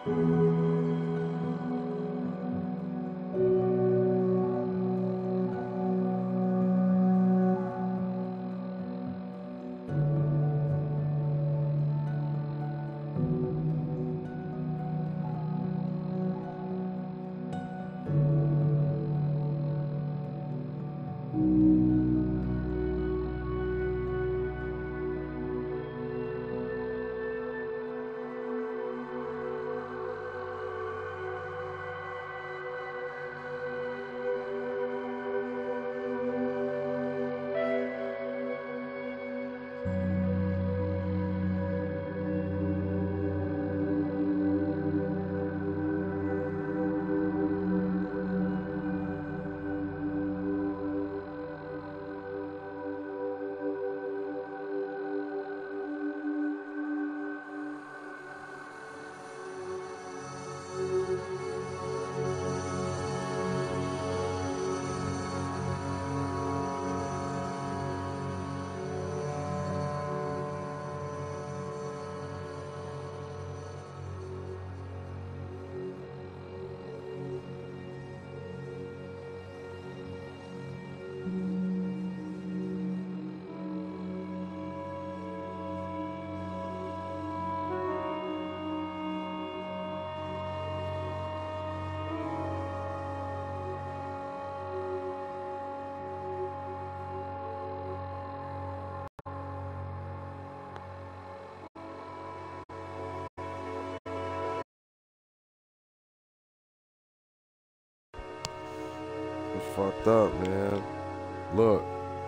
It's fucked up, man. Look,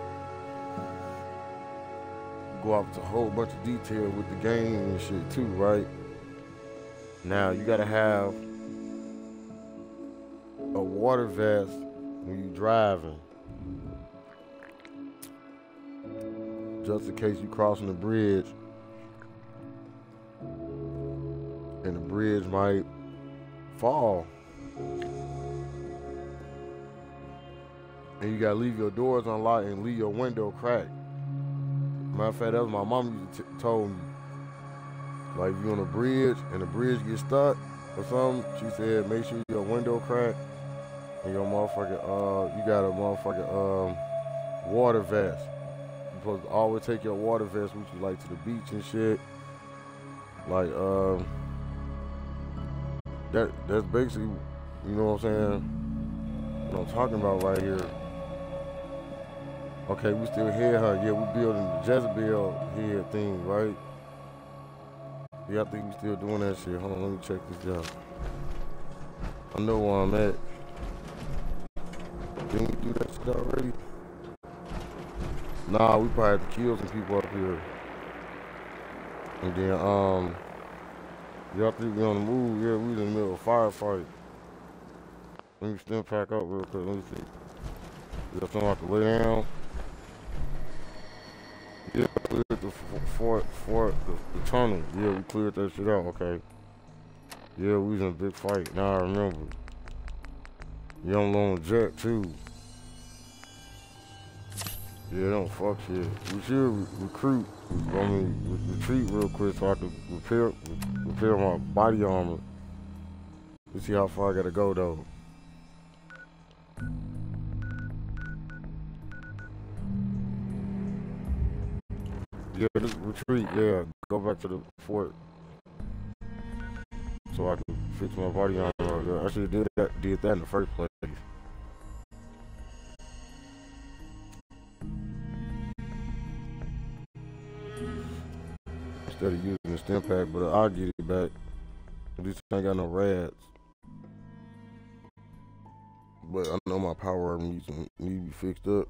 go off to a whole bunch of detail with the game and shit too, right? Now you gotta have a water vest when you driving, just in case you crossing the bridge, and the bridge might fall. And you gotta leave your doors unlocked and leave your window cracked. Matter of fact, that was my mom used to told me. Like, if you on a bridge and the bridge gets stuck or something, she said make sure your window cracked and your motherfucking you got a motherfucking water vest. You supposed to always take your water vest with you, like, to the beach and shit. Like that's basically, you know what I'm saying, what I'm talking about right here. Okay, we still hear her. Yeah, we building the Jezebel head thing, right? Yeah, I think we still doing that shit. Hold on, let me check this out. I know where I'm at. Didn't we do that shit already? Nah, we probably had to kill some people up here. And then, yeah, I think we on the move. Yeah, we in the middle of a firefight. Let me stim pack up real quick. Let me see. You got something I can lay down? Yeah, we cleared the tunnel. Yeah, we cleared that shit out, okay. Yeah, we was in a big fight. Now I remember. Young Lone Jet, too. Yeah, don't fuck shit. We should recruit, retreat real quick so I can repair my body armor. Let's see how far I gotta go, though. Yeah, just retreat, yeah. Go back to the fort so I can fix my body armor. Yeah, I should have did that in the first place. Instead of using the stim pack, but I'll get it back. At least I ain't got no rads. But I know my power armor needs to be fixed up.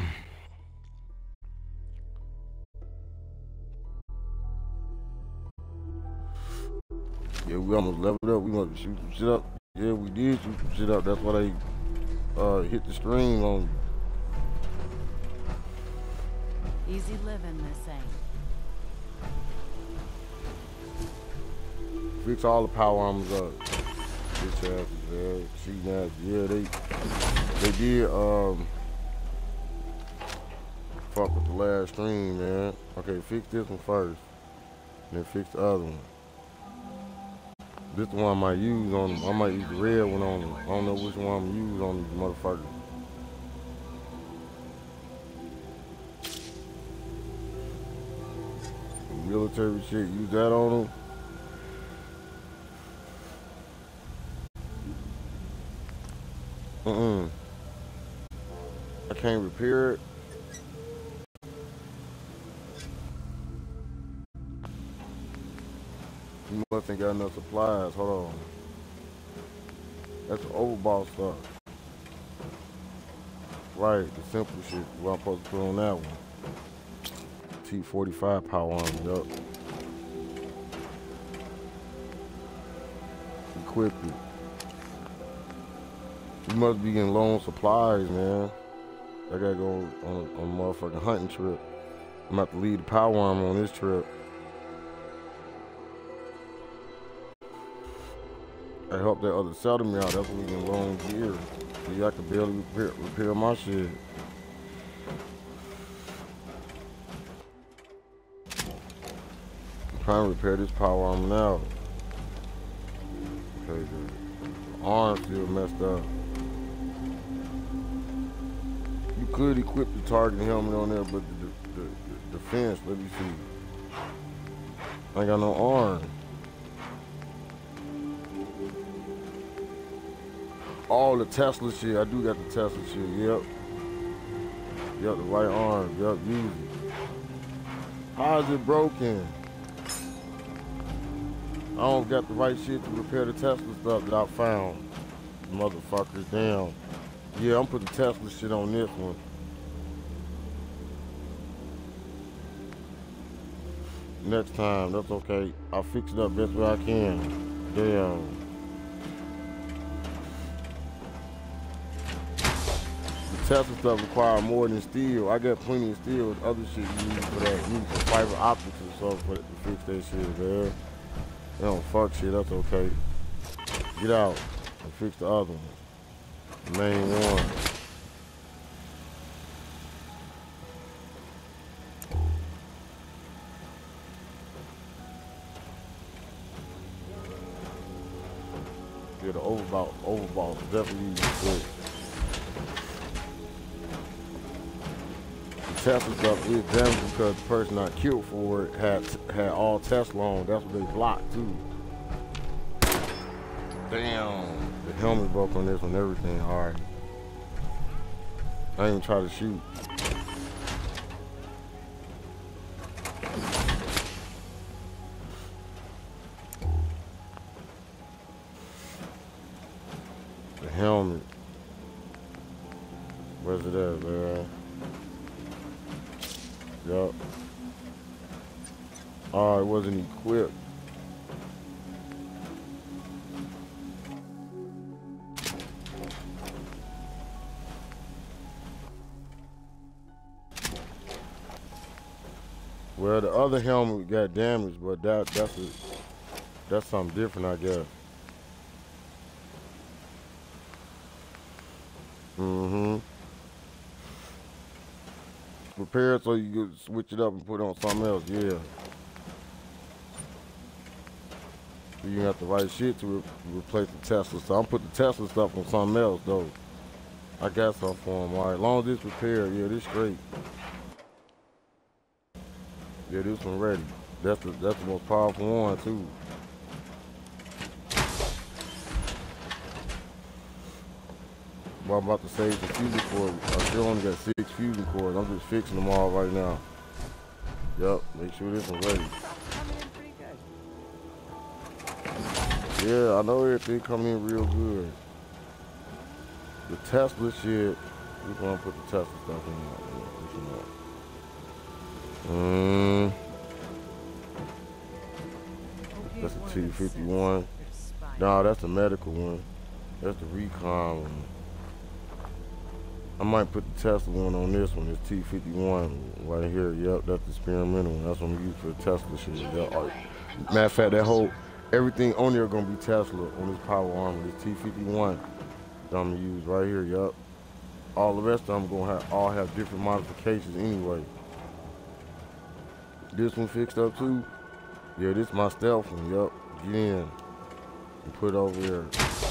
Yeah, we almost leveled up. We want to shoot some shit up. Yeah, we did shoot some shit up. That's why they hit the stream on. Easy living, this ain't. Fix all the power armors up. Bitch asses, yeah. She nasty. Yeah, they did fuck with the last stream, man. Okay, fix this one first. Then fix the other one. This the one I might use on them. I might use the red one on them. I don't know which one I'm gonna use on these motherfuckers. Military shit, use that on them. I can't repair it. You must ain't got enough supplies. Hold on. That's the overbought stuff. Right, the simple shit. What I'm supposed to put on that one. T45 power armor, yup. Equip it. You must be getting low on supplies, man. I gotta go on a motherfucking hunting trip. I'm about to leave the power armor on this trip. I helped that other seller me out. That's what we can low on gear. See, I can barely repair my shit. I'm trying to repair this power armor now. Okay, the arm still messed up. You could equip the target helmet on there, but the defense, let me see. I ain't got no arm. All the Tesla shit, I do got the Tesla shit, yep. Yep, the right arm, yep, use it. How is it broken? I don't got the right shit to repair the Tesla stuff that I found. Motherfuckers, damn. Yeah, I'm putting Tesla shit on this one. Next time, that's okay. I'll fix it up best way I can. Damn. The Tesla stuff require more than steel. I got plenty of steel with other shit you use for that. You need some fiber optics or something to fix that shit, man. They don't fuck shit, that's okay. Get out and fix the other one. The main one. Yeah, the overbought definitely good. The Tesla stuff is damaged because the person not killed for it had all Tesla on. That's what they blocked too. Damn. The helmet broke on this one, everything hard. I ain't even try to shoot. The helmet. Where's it at, man? Yup. Oh, it wasn't equipped. Well, the other helmet got damaged, but that's something different, I guess. Mm-hmm. Repair it so you can switch it up and put it on something else, yeah. You got the right shit to replace the Tesla stuff. I'm putting the Tesla stuff on something else, though. I got something for him, all right. As long as it's repaired, yeah, this straight. Yeah, this one ready. That's the most powerful one too. Well, I'm about to save the fusion cord. I still only got 6 fusion cords. I'm just fixing them all right now. Yup, make sure this one's ready. Yeah, I know everything come in real good. The Tesla shit, we're gonna put the Tesla stuff in. That's a T51. Nah, that's the medical one. That's the recon one. I might put the Tesla one on this one. It's T51 right here. Yep, that's the experimental one. That's what I'm gonna use for the Tesla shit. Yep. Matter of fact, that whole everything on there gonna be Tesla on this power armor. This T51 that I'm gonna use right here. Yep. All the rest of them gonna all have different modifications anyway. This one fixed up too. Yeah, this is my stealth one. Yup. Get in. and put over there.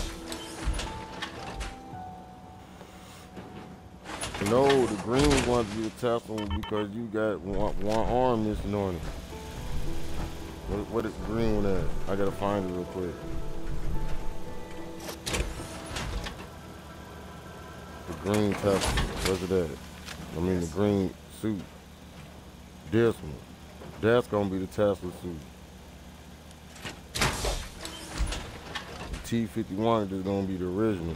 No, the green wants you to Tesla because you got one arm missing on it. What is the green one at? I gotta find it real quick. The green Tesla. Where's it at? I mean the green suit. This one. That's gonna be the Tesla suit. The T-51 is gonna be the original.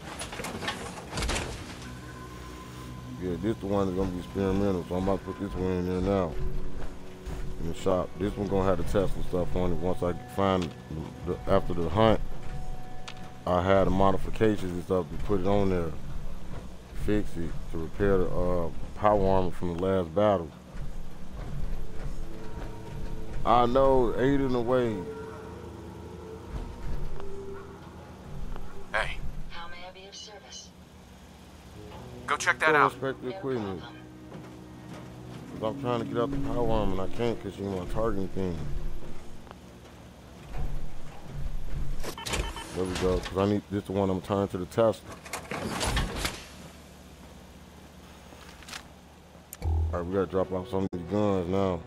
Yeah, this the one that's gonna be experimental, so I'm about to put this one in there now. In the shop. This one gonna have the Tesla stuff on it. Once I find after the hunt, I had the modifications and stuff to put it on there. Fix it to repair the power armor from the last battle. I know, 8 in the way. Hey. How may I be of service? Go check that out. Respect the equipment. Cause I'm trying to get out the power armor and I can't cause you want targeting thing. There we go. Cause I need this the one I'm turning to the Tesla. Alright, we gotta drop off some of these guns now.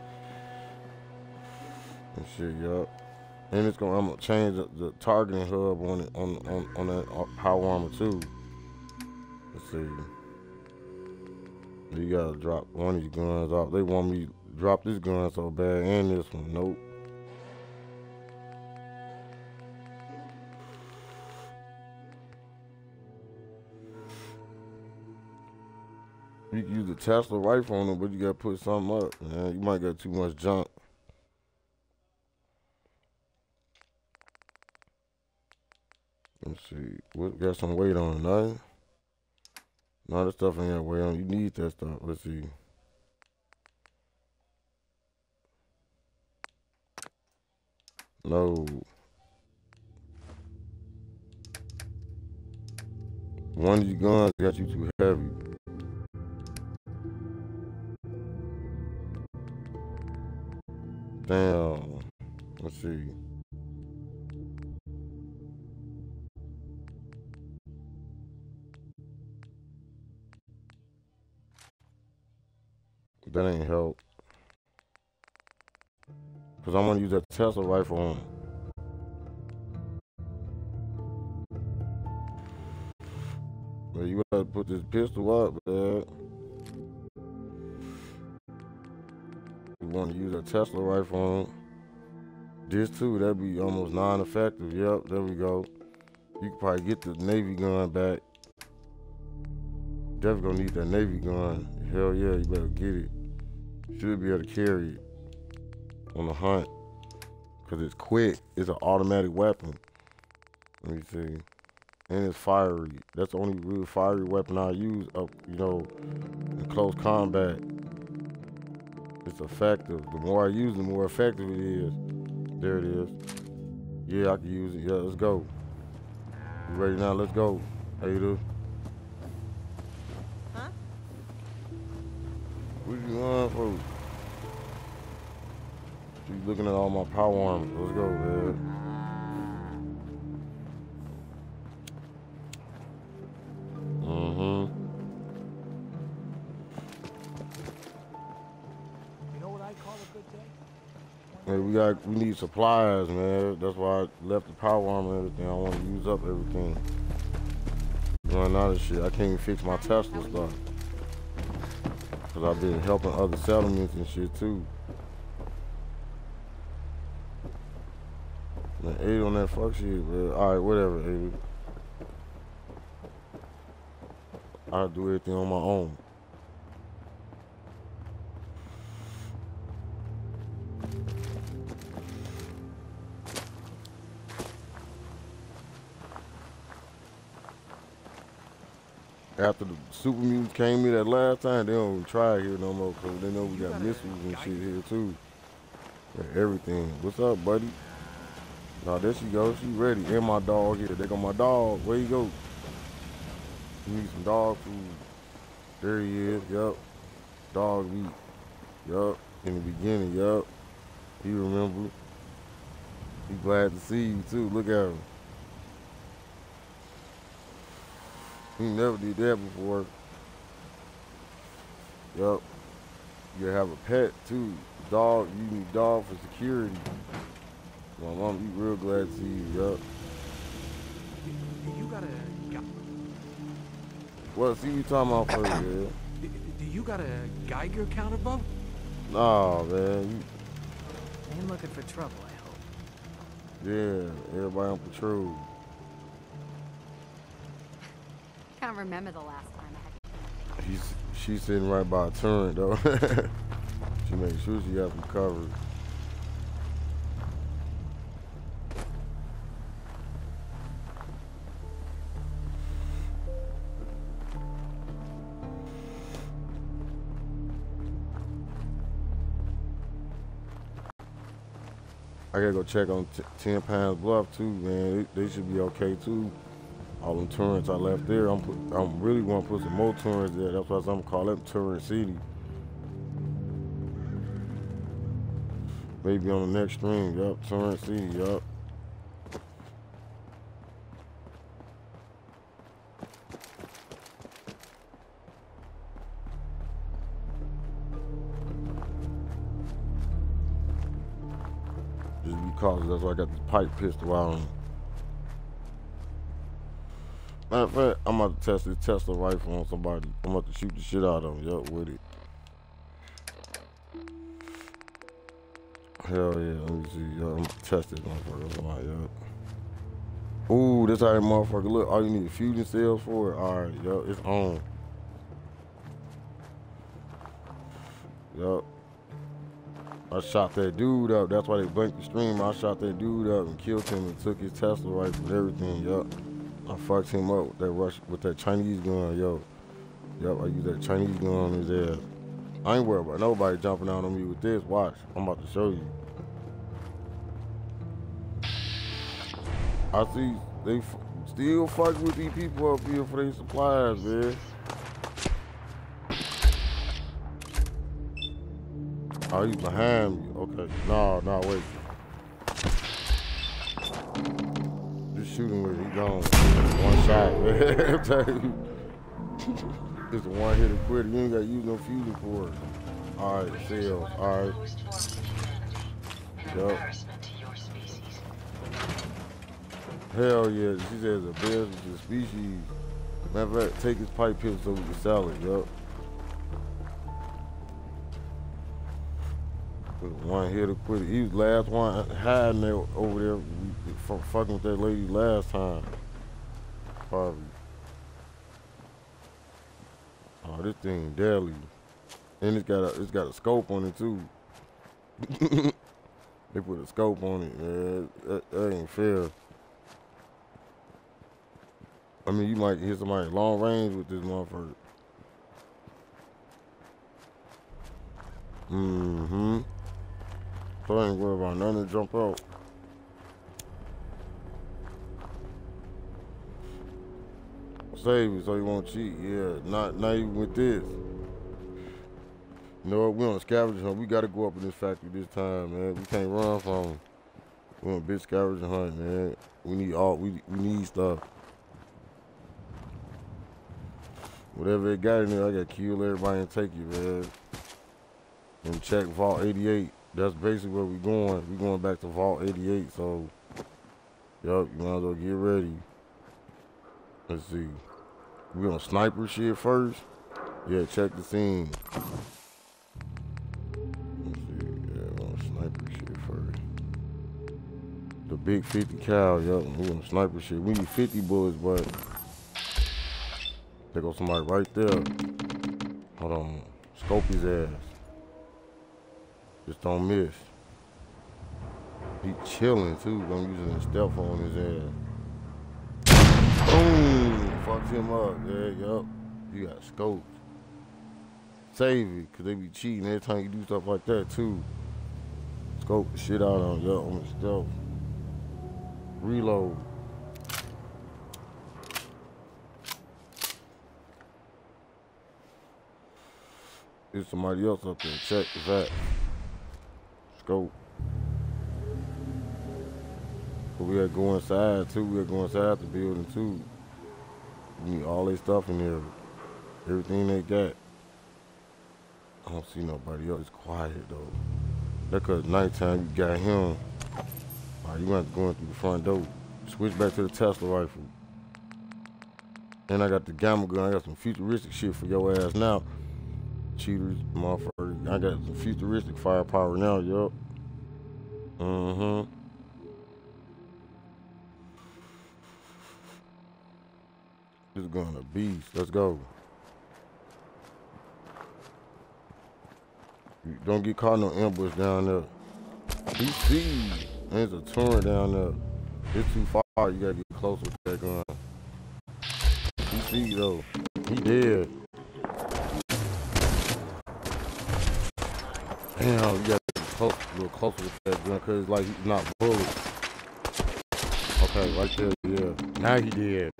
And shit, yup. And it's gonna I'm gonna change the targeting hub on it on that power armor too. Let's see. You gotta drop one of these guns off. They want me to drop this gun so bad and this one. Nope. You can use the Tesla rifle on them, but you gotta put something up, man. You might get too much junk. Let's see. What got some weight on it, nothing? No, that stuff ain't got weight on it. You need that stuff. Let's see. No. One of these guns got you too heavy. Damn. Let's see. That ain't help. Cause I'm gonna use that Tesla rifle on him. But you gotta put this pistol up, man. You wanna use a Tesla rifle on him. This too, that'd be almost non-effective. Yep, there we go. You could probably get the Navy gun back. Definitely gonna need that Navy gun. Hell yeah, you better get it. Should be able to carry it on the hunt. Cause it's quick. It's an automatic weapon. Let me see. And it's fiery. That's the only real fiery weapon I use up, in close combat. It's effective. The more I use it, the more effective it is. There it is. Yeah, I can use it. Yeah, let's go. You ready now? Let's go. Ada. Huh? What you going for? She's looking at all my power armors. Let's go, man. You know what I call a good day? Hey, we need supplies, man. That's why I left the power armor and everything. I want to use up everything. Run out of shit. I can't even fix my Tesla stuff. Cause I've been helping other settlements and shit too. Man, 8 on that fuck shit, man. Alright, whatever, 8. I'll do everything on my own. After the super mutants came in that last time, they don't even try it here no more because they know we got missiles and shit here too. And everything. What's up, buddy? Nah, there she goes. She ready. And my dog here. They got my dog. Where you go? You need some dog food. There he is. Yup. Dog meat. Yup. In the beginning. Yup. He remember. He glad to see you too. Look at him. He never did that before. Yup. You have a pet too. Dog, you need dog for security. My mom, you real glad to see you, yup. Do you got a... Well, see you talking about first, man. Do you got a Geiger counter, Bub? Nah, man. Ain't looking for trouble, I hope. Yeah, everybody on patrol. Can't remember the last time I had. She's sitting right by a turret, though. She makes sure she got them covered. I gotta go check on 10 Pounds Bluff too, man. They should be okay too. All them turrets I left there, I'm really gonna put some more turrets there. That's why I'm gonna call them Turret City. Maybe on the next stream, yup, Turret City, yup. Just because that's why I got this pipe pistol on. Matter of fact, I'm about to test this Tesla rifle on somebody. I'm about to shoot the shit out of them, yup, with it. Hell yeah, let me see, yup, I'm gonna test this motherfucker, yup. Ooh, this how that motherfucker look. All you need is fusion cells for it. Alright, yup, it's on. Yup. I shot that dude up. That's why they blanked the stream. I shot that dude up and killed him and took his Tesla rifle and everything, yup. I fucked him up with that Chinese gun, yo. Yup, I used that Chinese gun on his ass. I ain't worried about nobody jumping out on me with this. Watch, I'm about to show you. I see they still fucking with these people up here for their supplies, man. Oh, he's behind me. Okay, no, wait. Just shoot him with it. He gone. One shot, man. I'm telling you. It's a one hitter quitter. You ain't got to use no fusion for it. All right, sales. All right. Yup. Hell yeah. She says a bear is a species. Matter of fact, take his pipe pistol so we can sell it. Yup. One hitter quitter. He was the last one hiding there over there fucking with that lady last time. Probably. Oh, this thing deadly. And it's got a scope on it too. They put a scope on it, man. That ain't fair. I mean, you might hit somebody long range with this motherfucker. Mm-hmm. So I ain't worried about nothing to jump out. Save it so you won't cheat. Yeah, not even with this. You know what? We on a scavenger hunt. We got to go up in this factory this time, man. We can't run from them. We on a big scavenger hunt, man. We need stuff. Whatever it got in there, I got to kill everybody and take it, man. And check Vault 88. That's basically where we going. We going back to Vault 88, so yup, you might as well get ready. Let's see. We gonna sniper shit first? Yeah, check the scene. Let's see. Yeah, we gonna sniper shit first. The big 50 cal, yup. We gonna sniper shit. We need 50 bullets, but there goes somebody right there. Hold on. Scope his ass. Just don't miss. He chilling too. I'm using a stealth on his ass. Boom! Fucked him up. Yeah, yup. You got scoped. Save it, cause they be cheating every time you do stuff like that too. Scope the shit out on yup on the stealth. Reload. There's somebody else up there. Check that. Scope. But we had to go inside too. We had to go inside the building too. We need all their stuff in there. Everything they got. I don't see nobody else. It's quiet though. That cause nighttime you got him. Alright, you went going through the front door. Switch back to the Tesla rifle. And I got the gamma gun. I got some futuristic shit for your ass now. Cheaters, motherfucker. I got some futuristic firepower now, yup. This is going to beast. Let's go. Don't get caught in no ambush down there. He sees. There's a turret down there. It's too far. You gotta get close with that gun. He see though. He dead. Damn, you gotta get close, a little closer with that gun, cause it's like he's not bullets. Okay, right there, yeah. Now he dead.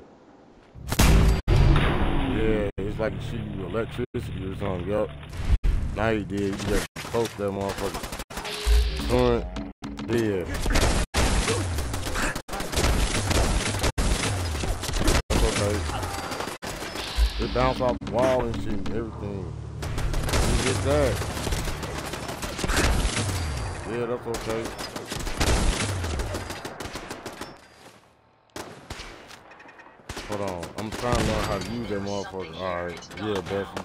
Yeah, it's like he shoot you electricity or something, yup. Now he dead. You gotta get close to that motherfucker. Turret, dead. It bounced off the wall and shit and everything. You get that. Yeah, that's okay. Hold on. I'm trying to learn how to use that motherfucker. Alright. Yeah, Bessie.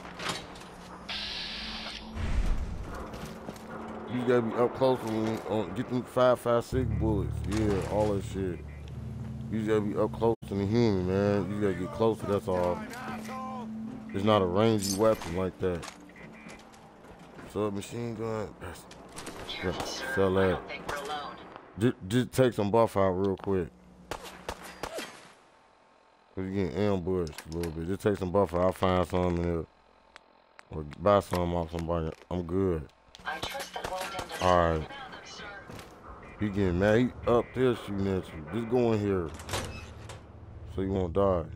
You gotta be up close on get them 5.56 bullets. Yeah, all that shit. You gotta be up close to the human, man. You gotta get closer, that's all. It's not a rangy weapon like that. Submachine gun. Yeah, sell that. Just take some buff out real quick. Cause you're getting ambushed a little bit. Just take some buff out. I'll find some in there. Or buy some off somebody. I'm good. Alright. He getting mad. He up there shooting at you. Just go in here. So you won't die.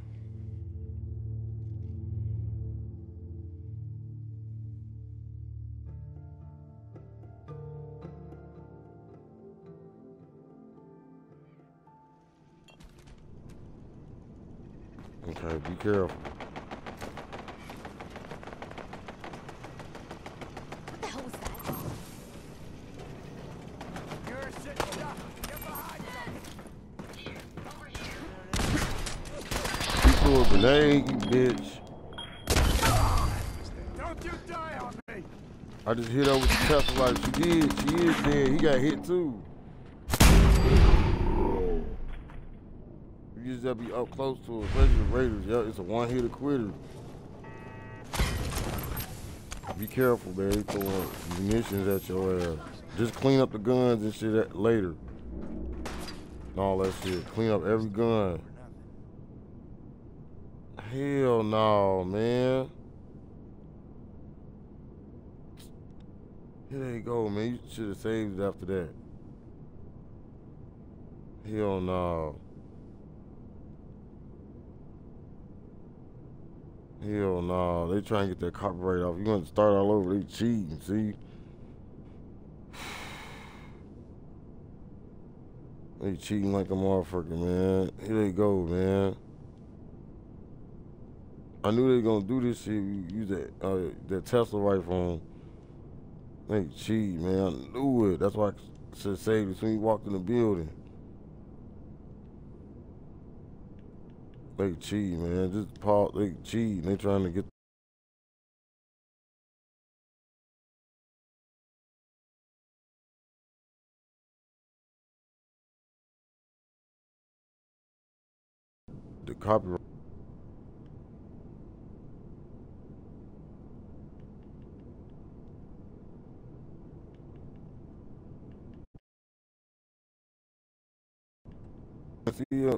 Okay, be careful. What the hell was that? You're sitting down. Get behind You threw a grenade, you bitch. Don't you die on me. I just hit her with the Tesla rifle. She did. She is dead. He got hit too. You just gotta be up close to her, especially the Raiders. Yeah, it's a one-hitter quitter. Be careful, man. They throwing munitions at your ass. Just clean up the guns and shit later. And all that shit. Clean up every gun. Hell no, man. Here they go, man. You should have saved it after that. Hell no. Hell no. They trying to get that copyright off. You want to start all over. They cheating, see? They cheating like a motherfucker, man. Here they go, man. I knew they were gonna do this shit. Use that Tesla rifle on. They cheat, man. I knew it. That's why I should have saved it as soon as you walked in the building. They cheat, man. Just pause. They cheat. They trying to get the copyright. See,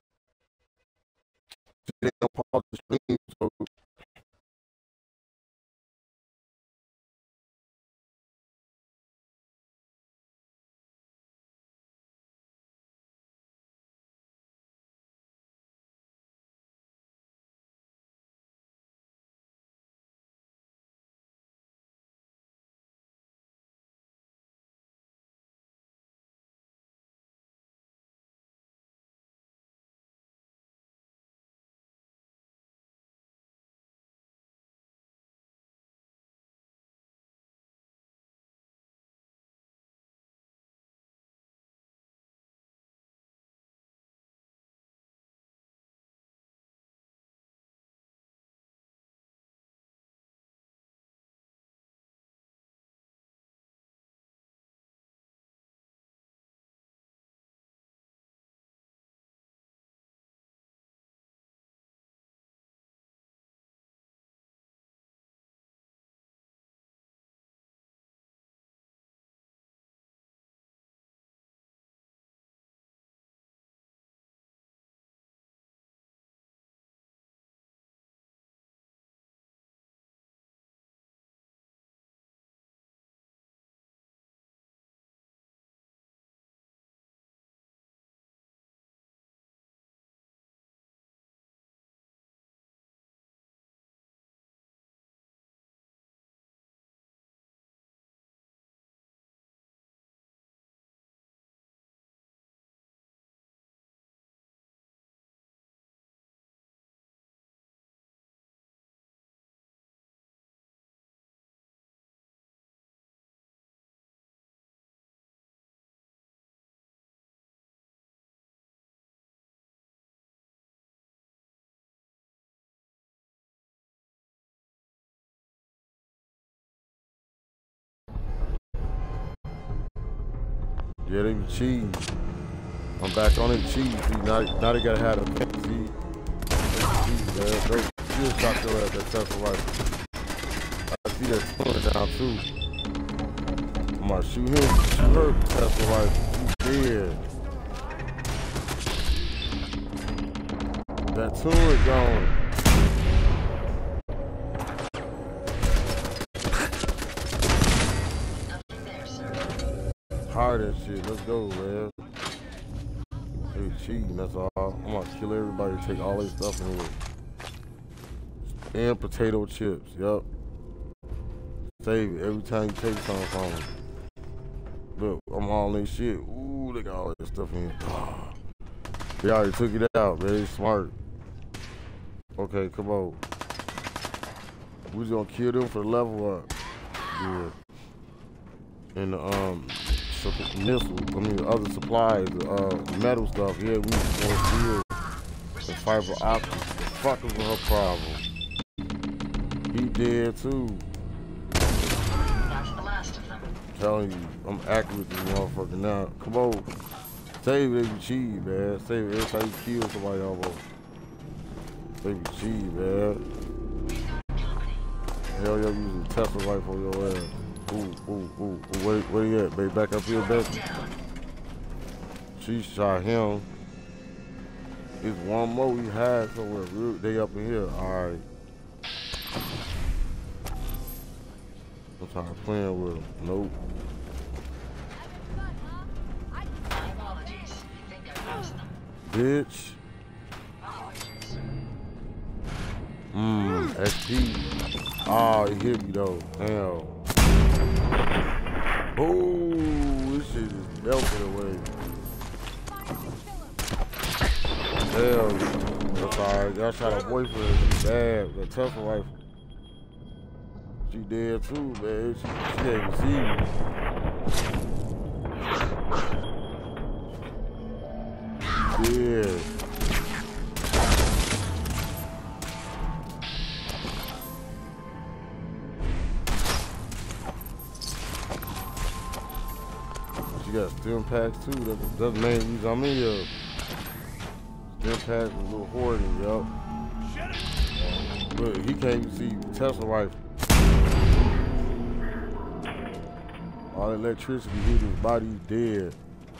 they don't pause the stream, so Yeah, they be cheese. I'm back on it cheese. See, now they gotta have a see. Cheese, man. They still shot your ass that Tesla rifle. I see that tuna down too. I'm gonna shoot him. Shoot her Tesla rifle. He's dead. That tuna gone. Hard that shit. Let's go, man. They cheating, that's all. I'm gonna kill everybody, take all their stuff in here. And potato chips, yup. Save it every time you take something from them. Look, I'm all in shit. Ooh, they got all that stuff in here. Oh. They already took it out, man. They smart. Okay, come on. We just gonna kill them for the level up. Yeah. And the the other supplies, metal stuff. Yeah, we need more steel and fiber optics. The fuck is her problem? He dead too. That's the last of them. I'm telling you, I'm accurate with this motherfucker now. Come on. Save it, cheese, man. Save it every time you kill somebody almost. Save it, cheese, man. Hell yeah, using Tesla rifle on your ass. Ooh. Where you at, baby? Back up here, baby. She shot him. There's one more we had somewhere. They up in here. Alright. I'm tired of playing with them. Nope. Apologies. I think I lost them. Bitch. XP. Oh, he hit me though. Damn. Oh, this shit is melting away. Hell, that's alright. Y'all shot a boyfriend. She bad. That Tesla rifle. She dead too, man. She can't even see me. Yeah. You got stim packs too. That's the main reason I'm in here. Stim packs is a little hoarding, yo. Look, he can't even see Tesla rifle. All the electricity hit his body, he's dead.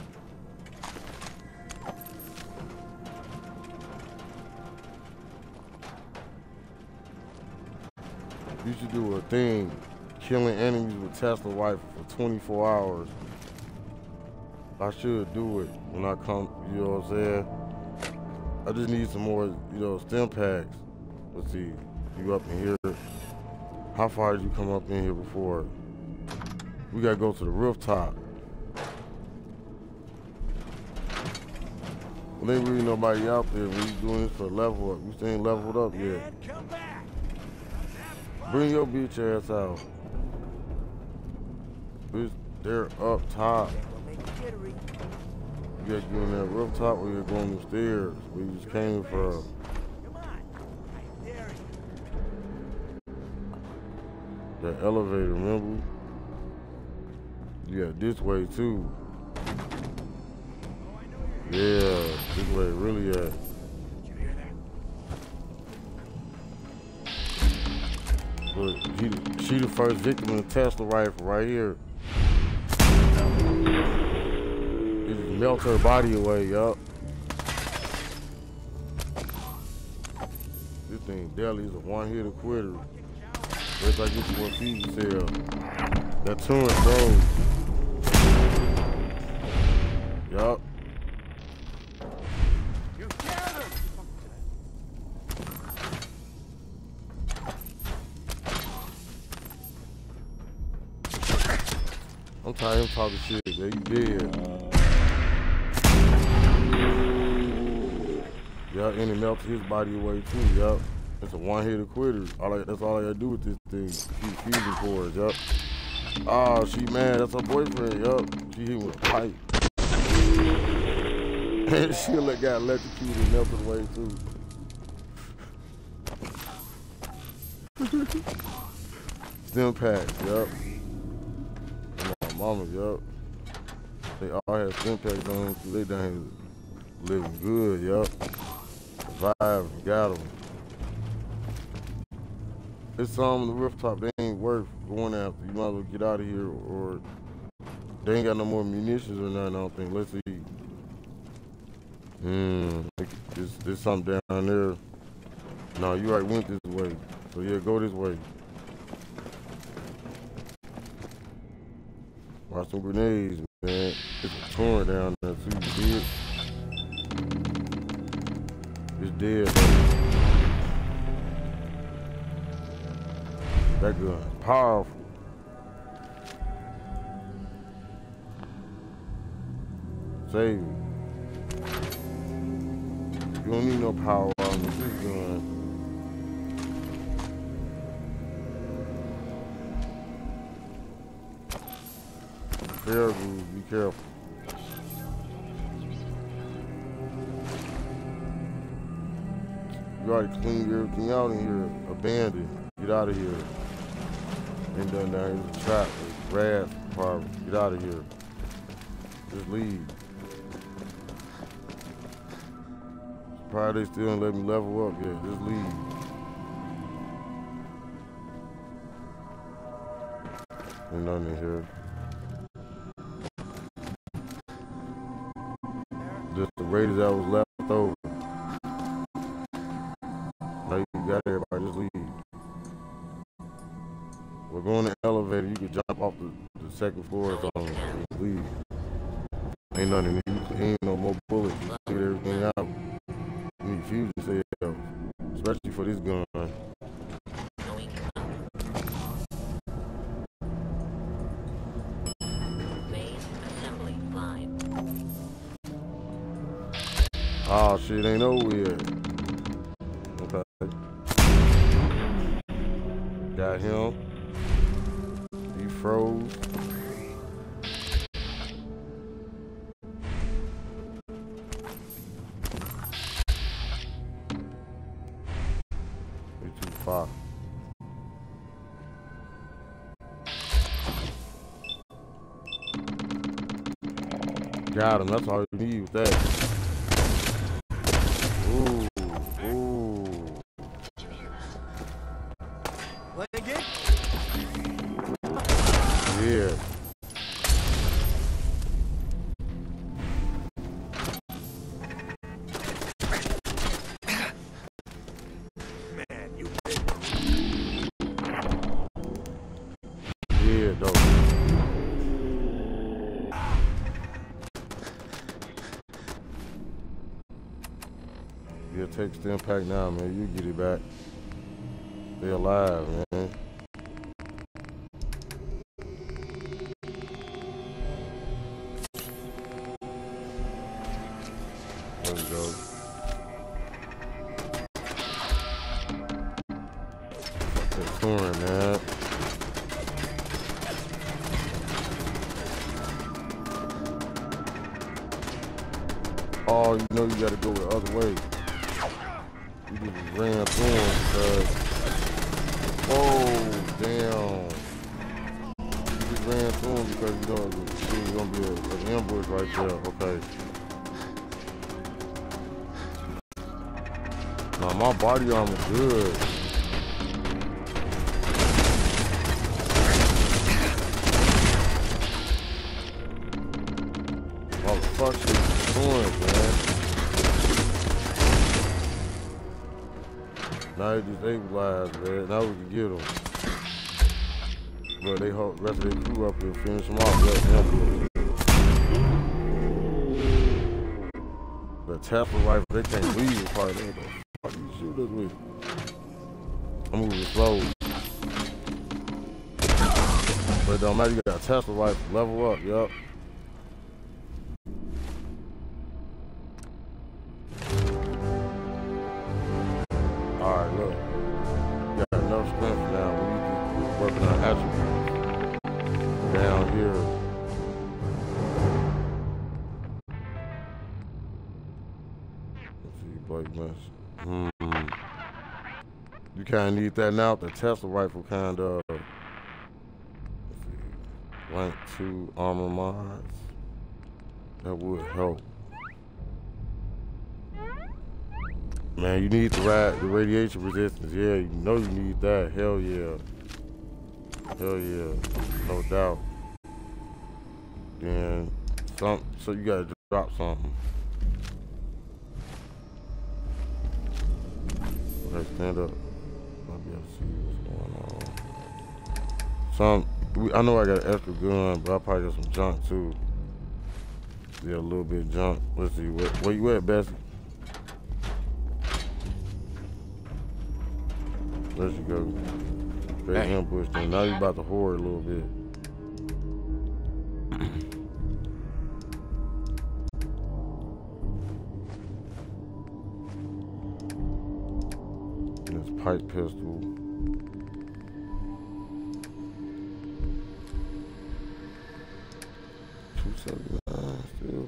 You should do a thing, killing enemies with Tesla rifle for 24 hours. I should do it when I come, you know what I'm saying? I just need some more, stim packs. Let's see, you up in here. How far did you come up in here before? We gotta go to the rooftop. Well, ain't really nobody out there. We doing this for level up. We still ain't leveled up yet. Bring your bitch ass out. Bitch, they're up top. You gotta go on that rooftop or you're going upstairs where you just came from. That elevator, remember? Yeah, this way too. Yeah, this way really at. Look, she the first victim of the Tesla rifle right here. It just melt her body away, yup. This thing deadly is a one-hitter quitter. Wait till I get you one feed cell. That tuna froze. Yup. I'm tired of him talking shit, man. You dead. Yup, and it melted his body away too, yup. It's a one-hitter quitter. That's all I gotta do with this thing. Keep feeding for it, yup. Oh, she mad. That's her boyfriend, yup. She hit with a pipe. And she got electrocuted and melted away too. Stim packs, yup. Mama, yup. They all had stim packs on, so they down here living good, yup. Survived, got them. It's some on the rooftop, they ain't worth going after. You might as well get out of here, or they ain't got no more munitions or nothing, I don't think. Let's see. There's something down there. No, you already went this way. So yeah, go this way. Watch some grenades, man. It's a torrent down there too, you see it? It's dead, though. That gun is powerful. Save it. You don't need no power on this gun. Fair rules, be careful. You already cleaned everything out in here. Abandoned. Get out of here. Ain't done that. It's a trap. It's grass. Probably. Get out of here. Just leave. Probably they still don't let me level up yet. Just leave. Ain't nothing in here. Just the Raiders that was left over. Now you got everybody, just leave. We're going to the elevator, you can jump off the second floor or something. Just leave. Ain't nothing in here. Ain't no more bullets. You get everything out. You need fusion cells, especially for this gun. Oh shit, ain't over yet. Okay. Got him. He froze. Way too far. Got him, that's all you need with that. Ooh, ooh. What again? Yeah. Man, you. Yeah, though. Yeah, take stim pack now, man. You get it back. They alive, man. There we go. That's touring, man. Oh, you know you gotta go the other way. You just ran through him because, oh damn! You just ran through him because you know there's gonna be an ambush right there. Okay. Nah, my body armor good. Oh fuck, shit doing, man. Now they just stabilized, man. Now we can get them. But they hope the rest of their crew up here finish them off. The Tesla rifle, they can't leave the part. They go, fuck you shoot us with. I'm moving slow. But it don't matter, you got a Tesla rifle, level up, yup. Alright, look. You got enough strength now. We need to work on our attributes. Down here. Let's see, Blake Mess. You kinda need that now. The Tesla rifle kinda let's see. Rank 2 armor mods. That would help. Man, you need the radiation resistance. Yeah, you know you need that. Hell yeah. Hell yeah. No doubt. Then so you gotta drop something. Okay, stand up. I'll be able to see what's going on. I know I got an extra gun, but I probably got some junk too. Yeah, a little bit of junk. Let's see, where you at, Bessie? There you go. Straight ambush then. Now you about to hoard a little bit. And this pipe pistol. $279 still.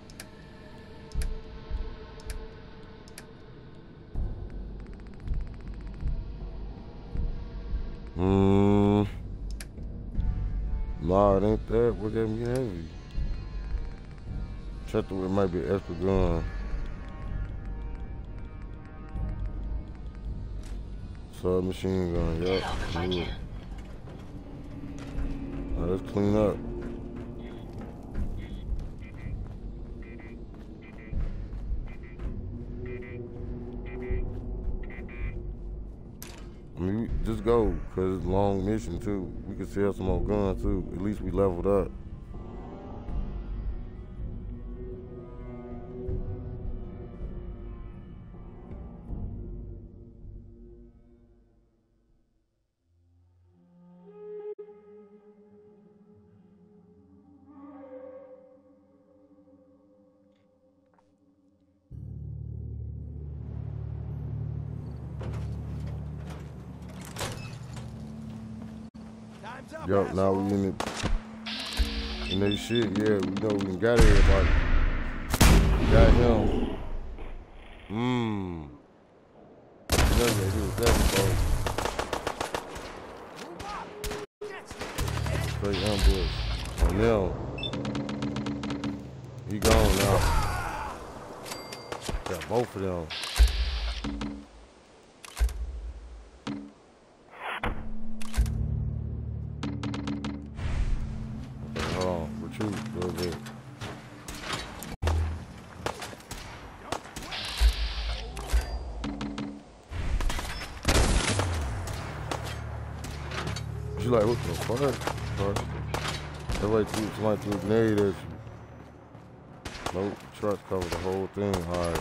Nah, it ain't that. What that be heavy? Check the way it might be an extra gun. Submachine gun, yep. Now let's clean up. I mean, just go, cause it's a long mission too. We can sell some more guns too. At least we leveled up. Yo, now we in that shit, yeah, we know we got everybody. We got him. Yeah, he was definitely straight ambush. And now, he gone now. Got both of them. Retreat a little bit. You like, what the fuck? Somebody threw a grenade at you. Nope, truck covered the whole thing. Alright.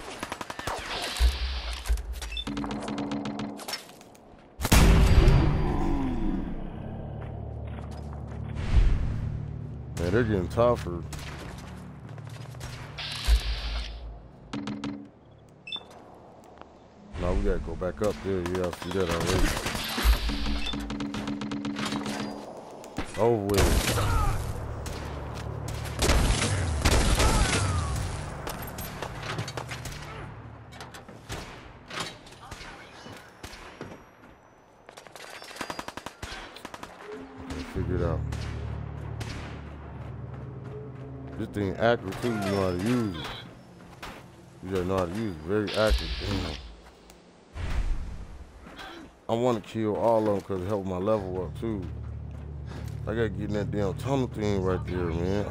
Man, they're getting tougher. Now we gotta go back up there. Yeah, I see that already. Over with. Okay, figure it out. This thing accurate too, you know how to use it. You gotta know how to use it. Very accurate. Damn. I want to kill all of them because it helps my level up too. I gotta get in that damn tunnel thing right there, man.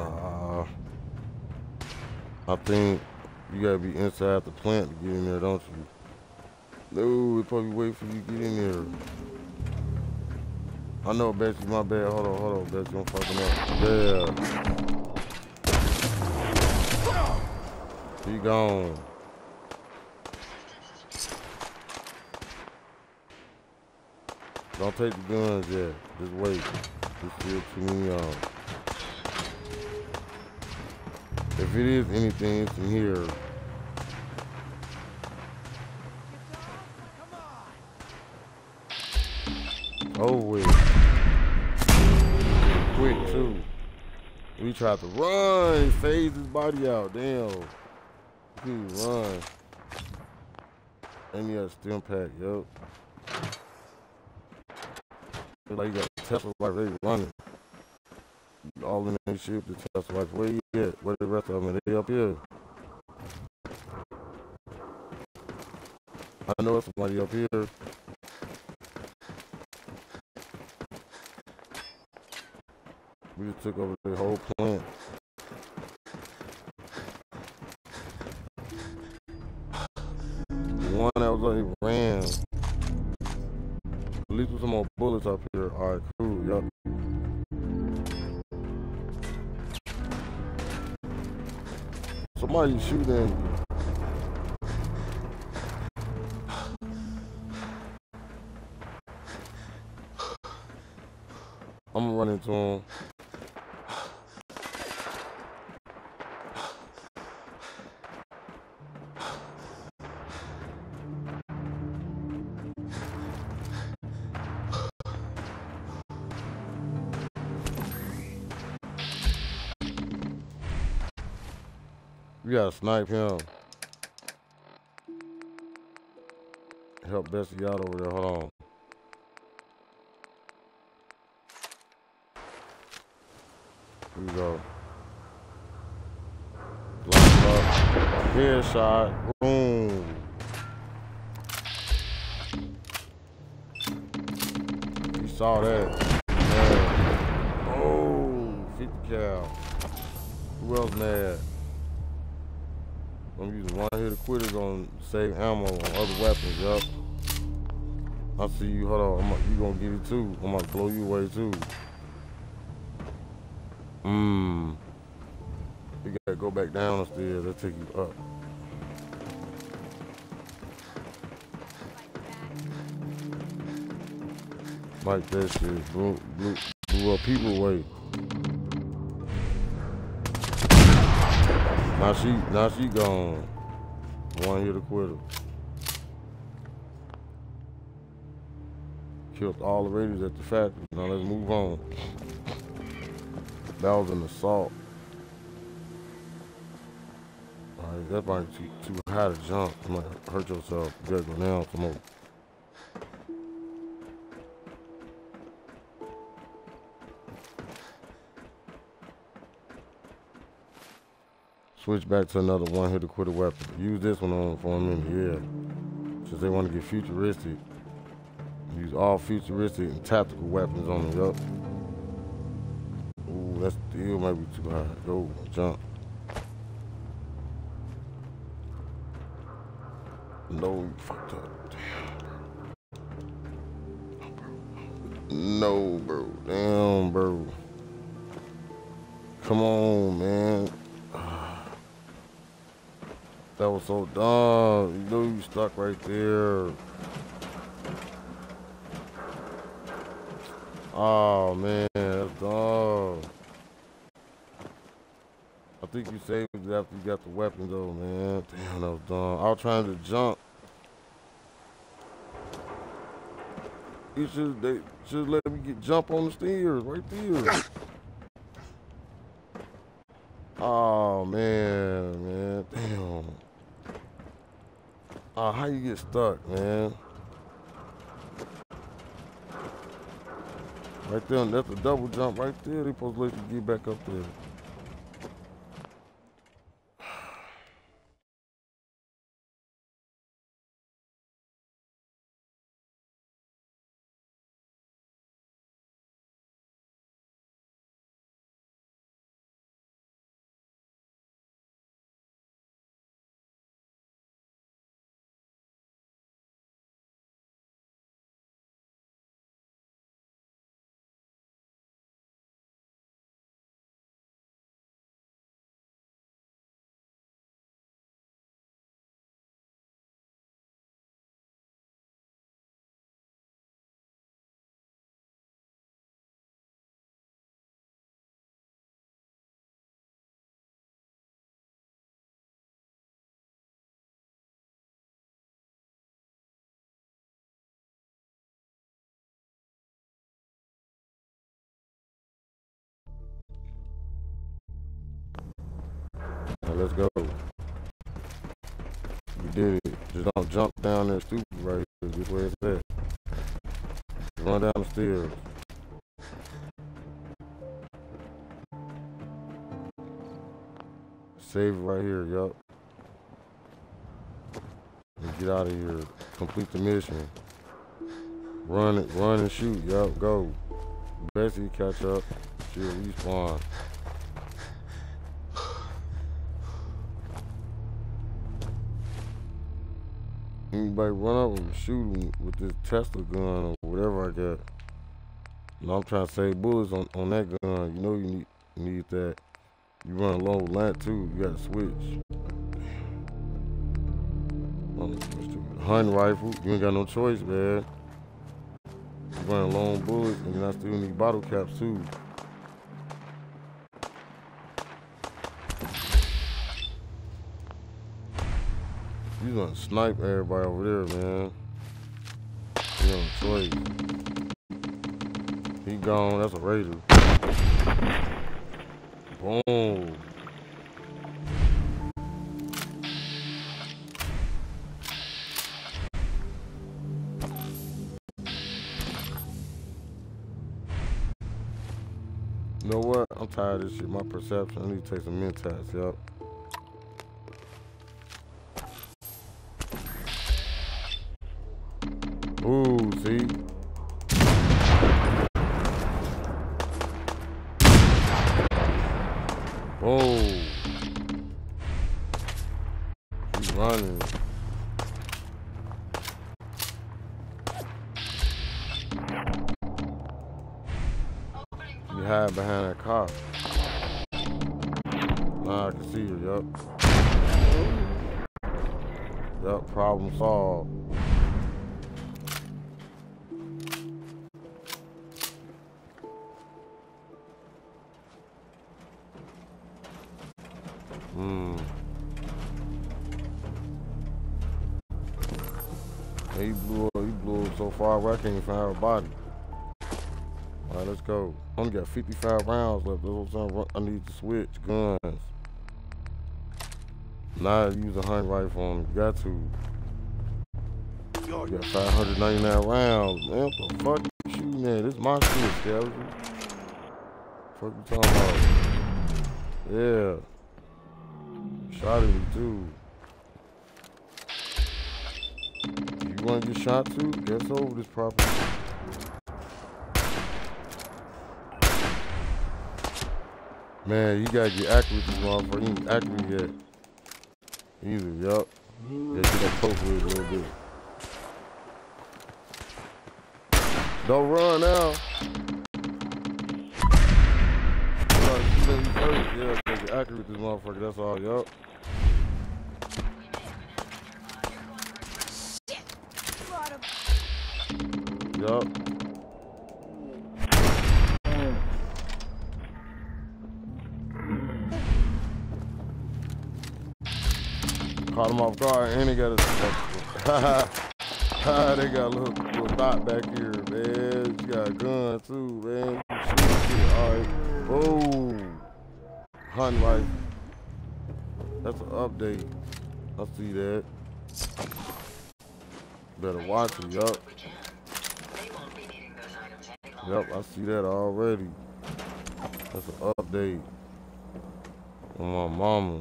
I think you gotta be inside the plant to get in there, don't you? No, it probably wait for you to get in there. I know, Betsy, my bad. Hold on, Betsy, I'm fucking up. Yeah. He gone. Don't take the guns yet. Just wait. There's still too many on. If it is anything, it's in here. Oh wait. Quick too. We tried to run, phase his body out. Damn. Dude, run. And he had a stim pack, yup. Like you got a Tesla like ready to run it. all in their shit to test like where you at? Where the rest of them? They up here. I know it's somebody up here. We just took over the whole plant. The one that was like ran. At least with some more bullets up here. Alright, cool, yup. Somebody shooting. I'm gonna run into him. We gotta snipe him. Help Bessie out over there. Hold on. Here we go. Block up. Headshot. Boom. You saw that. Yeah. Oh, 50 cal. Who else mad? I'm using one hit quitter, gonna save ammo on other weapons, yup. I see you, hold on, you gonna get it too. I'm gonna blow you away too. You gotta go back down the stairs, they'll take you up. Like that shit, blew up people away. Now she gone. One hit quitter. Killed all the raiders at the factory. Now let's move on. That was an assault. Alright, that might be too high to jump. You might hurt yourself. You gotta go down some more. Switch back to another one hit quitter weapon. Use this one on for a minute, yeah. Since they want to get futuristic. Use all futuristic and tactical weapons on them, yup. Ooh, that still might be too high. Go, jump. No, you fucked up. Damn. No, bro. Damn, bro. Come on, man. That was so dumb. You know you stuck right there. Oh man, that's dumb. I think you saved it after you got the weapon though, man. Damn, that was dumb. I was trying to jump. They should let me jump on the stairs right there. Oh man, damn. How you get stuck, man? Right there, that's a double jump right there. They supposed to let you get back up there. Now let's go. You did it. Just don't jump down there stupid right here. This where it's at. Run down the stairs. Save it right here, yup. And get out of here. Complete the mission. Run and shoot, yup, go. Bessie catch up. She'll respawn. Anybody run up and shoot him with this Tesla gun or whatever I got. No, I'm trying to save bullets on that gun. You know you need that. You run low land too, you gotta switch. Hunting rifle, you ain't got no choice, man. You run long bullets and then I still need bottle caps too. You gonna snipe everybody over there, man. You got no choice. He gone, that's a Raider. Boom. You know what? I'm tired of this shit. My perception. I need to take some Mentats, yup. Ooh, see? Oh. He's running. You hide behind that car. Nah, I can see you, yup. Yup, problem solved. He blew up so far away I can't even find her body. Alright, let's go. Only got 55 rounds left. That's what I'm saying. I need to switch guns. Now use a hunting rifle on him. You got to. You got 599 rounds. Man, what the fuck you shooting at? This is my shit, scavenger. Fuck you talking about? Yeah. Shot at me too. You want to get shot too? Guess over this property. Man, you gotta get accurate with this motherfucker. You ain't accurate yet. Either, yup. Yeah, get that close with it a little bit. Don't run now. Yeah, get accurate with this motherfucker. That's all, yup. Yup. Caught him off guard and they got a they got a little dot back here, man. You got a gun too, man. Alright. Boom. Hunting rifle. That's an update. I see that. Better watch it, yup. Yep, I see that already. That's an update on my mama.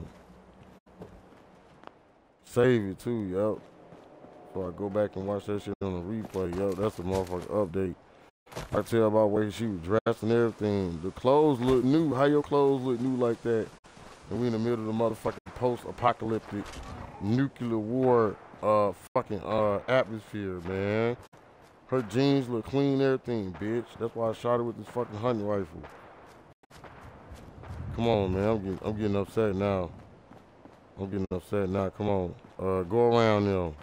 Save it too, yup. So I go back and watch that shit on the replay, yup. That's a motherfucking update. I tell you about the way she was dressed and everything. The clothes look new. How your clothes look new like that? And we in the middle of the motherfucking post-apocalyptic nuclear war atmosphere, man. Her jeans look clean, everything, bitch. That's why I shot her with this fucking hunting rifle. Come on, man. I'm getting upset now. Come on. Go around them.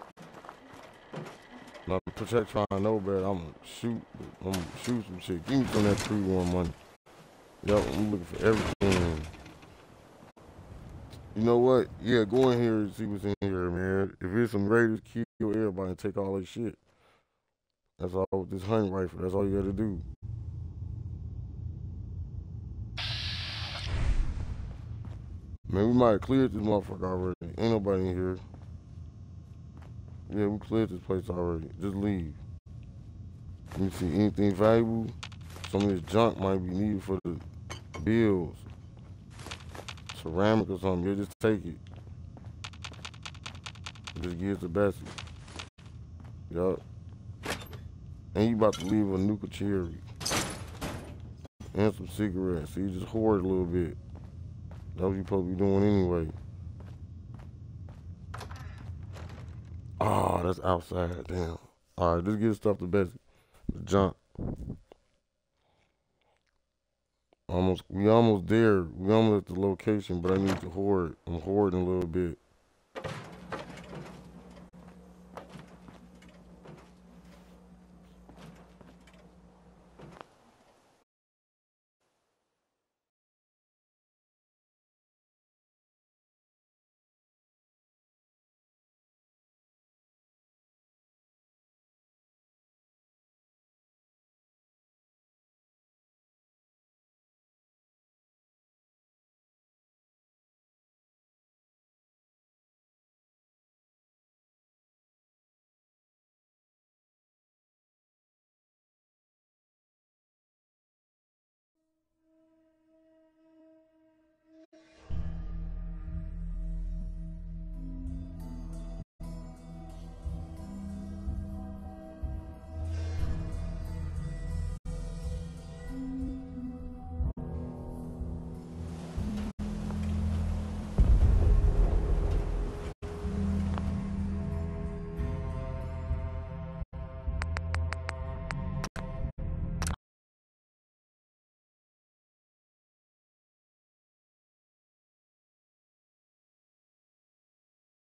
Now, protect trying to know better. I'm gonna shoot some shit. Give me some of that 3-1 money. Yo, I'm looking for everything. You know what? Yeah, go in here and see what's in here, man. If it's some Raiders, kill everybody and take all that shit. That's all with this hunting rifle. That's all you gotta do. Man, we might have cleared this motherfucker already. Ain't nobody in here. Yeah, we cleared this place already. Just leave. Let me see. Anything valuable? Some of this junk might be needed for the bills. ceramic or something, you just take it. Just give it to Bessie. Yup. And you about to leave a nuka cherry. And some cigarettes. So you just hoard a little bit. That's what you supposed to be doing anyway. Oh, that's outside. Damn. Alright, just give stuff to Bessie. The junk. We almost there. We almost at the location, but I need to hoard. I'm hoarding a little bit.